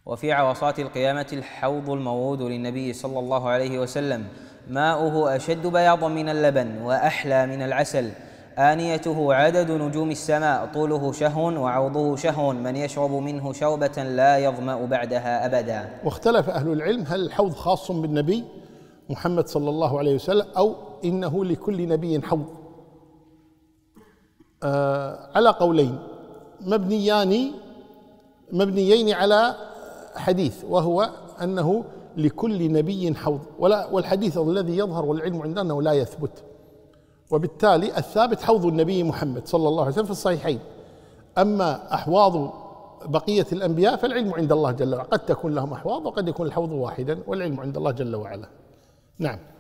وفي عرصات القيامة الحوض الموعود للنبي صلى الله عليه وسلم، ماؤه أشد بياضا من اللبن وأحلى من العسل، آنيته عدد نجوم السماء، طوله شهو وعرضه شهو، من يشرب منه شربة لا يظمأ بعدها أبدا. واختلف أهل العلم هل الحوض خاص بالنبي محمد صلى الله عليه وسلم أو إنه لكل نبي حوض؟ على قولين مبنيين على حديث، وهو أنه لكل نبي حوض، والحديث الذي يظهر والعلم عندنا أنه لا يثبت، وبالتالي الثابت حوض النبي محمد صلى الله عليه وسلم في الصحيحين. أما أحواض بقية الأنبياء فالعلم عند الله جل وعلا، قد تكون لهم أحواض وقد يكون الحوض واحدا، والعلم عند الله جل وعلا. نعم.